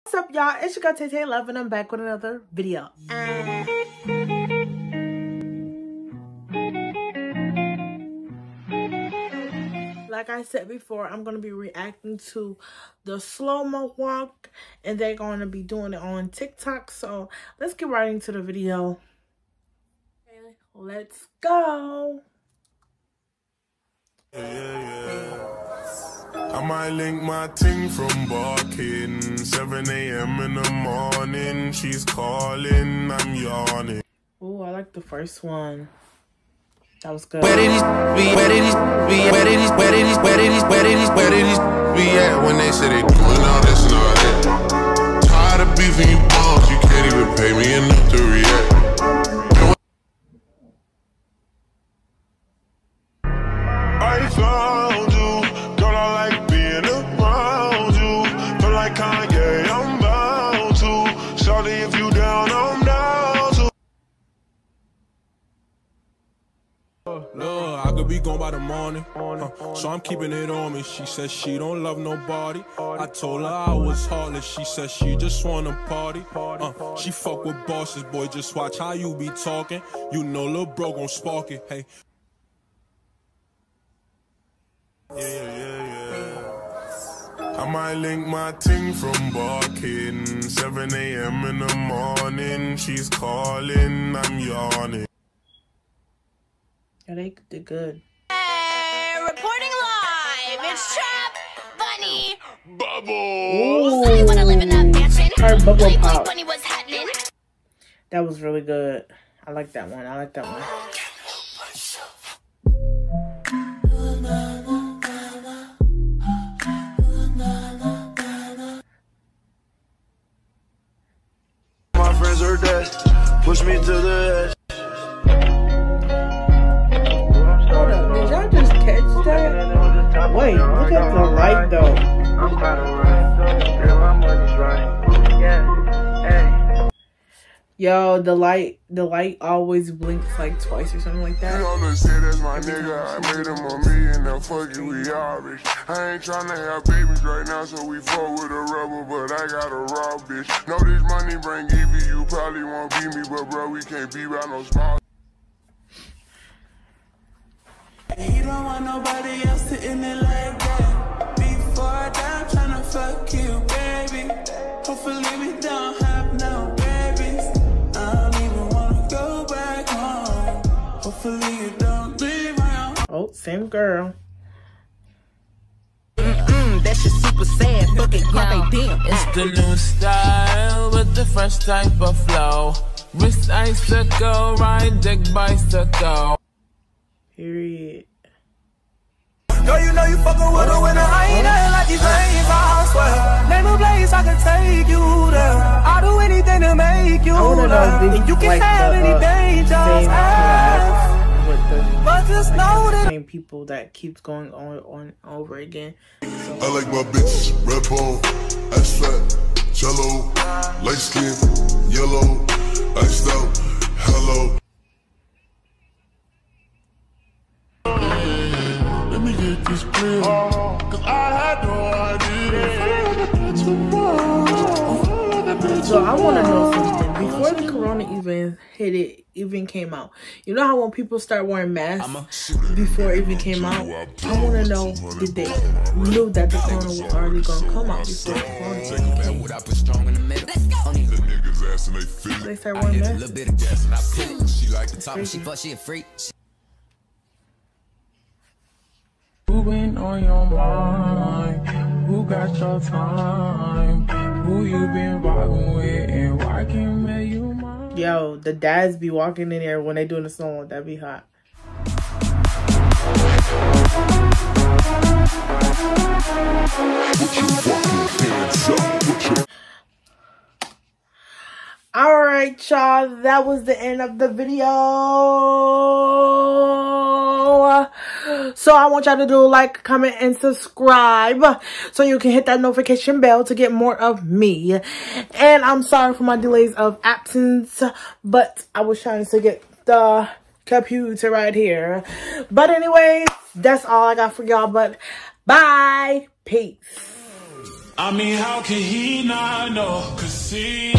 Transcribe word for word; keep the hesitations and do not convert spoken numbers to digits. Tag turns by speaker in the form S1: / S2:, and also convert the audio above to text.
S1: What's up, y'all? It's your girl Tay Tay Love, and I'm back with another video. Uh, like I said before, I'm gonna be reacting to the slow-mo walk, and they're gonna be doing it on TikTok. So let's get right into the video. Okay, let's go.
S2: Yeah, yeah, yeah. I might link my ting from barking. seven A M in the morning. She's calling, I'm yawning.
S1: Oh, I like the first one. That was good.
S3: Where did these be? Where did these be? Where did these? Where did these? Where did these? Where did these? Where did these be at when they say they doing all this and all that? Tired of beefing you bombs, you can't even pay me enough to react. I found you, girl. I like being around you. Feel like Kanye, I'm bound to. Shawty, if you down, I'm down to.
S2: Look, I could be gone by the morning, uh, so I'm keeping it on me. She said she don't love nobody. I told her I was heartless. She said she just wanna party. Uh, she fuck with bosses, boy. Just watch how you be talking. You know, lil' bro gon' spark it. Hey. Yeah, yeah, yeah, yeah. I might link my ting from barking. seven A M in the morning. She's calling, I'm yawning.
S1: Yeah, they did good.
S4: Hey, reporting live. It's Trap Bunny.
S2: Bubble.
S4: I wanna live in that mansion.
S1: Her bubble
S4: Like,
S1: pop.
S4: like Bunny was happening.
S1: That was really good. I like that one. I like that one.
S3: My friends are dead. Push me to the edge.
S1: Hold up, did y'all just catch that? Wait, look at the light though.
S5: I'm proud of right. Girl, my money's right. Yeah. Hey.
S1: Yo, the light, the light always blinks like twice or something like
S2: You
S1: that.
S2: don't say that's my nigga. I made him a million. Now fuck you, we all rich. I ain't tryna have babies right now, so we fuck with a rebel. But I got a raw bitch. Know this money bring Evie. You probably won't beat me, but bro, we can't be by no small.
S6: You don't want nobody else sitting there like that. Before I die, I'm tryna fuck you, baby. Hopefully we don't have no babies. I don't even wanna go back home. Hopefully you don't leave my home.
S1: Oh, same girl.
S7: Mm, that shit super sad. Fucking Carpe Diem.
S6: It's the new style with the fresh type of flow. Wrist icicle, ride dick bicycle.
S1: Period.
S6: Girl, you know you fucking with a winner. I ain't nothing like these things, I swear. Name a place I can take you there. I'll do anything to make you
S1: I wanna know if
S6: there.
S1: these
S6: You can
S1: like
S6: have
S1: the uh,
S6: anything, just
S1: same
S6: ask.
S1: class with the,
S6: But just
S1: like,
S6: know
S1: the
S6: that
S1: same people that keeps going on on over again. So,
S2: I like my bitches, red bone, ass fat, jello, light skin, yellow, iced out, hello. Let me get this clear, cause I had no idea.
S1: so I want to know something. Before the corona even hit it, even came out. You know how when people start wearing masks before it even came out? I want to know, did they knew that the corona was already going to come out before the corona even came? They start wearing masks.
S6: who been on your mind? Who got your time? Who you been vibing with and why can't make you mine?
S1: Yo, the dads be walking in there when they doing the song. That'd be hot. All right, y'all. That was the end of the video. So I want y'all to do like, comment, and subscribe so you can hit that notification bell to get more of me. And I'm sorry for my delays of absence, but I was trying to get the computer right here. But anyways, that's all I got for y'all. But bye. Peace.
S6: I mean, how can he not know? Cause he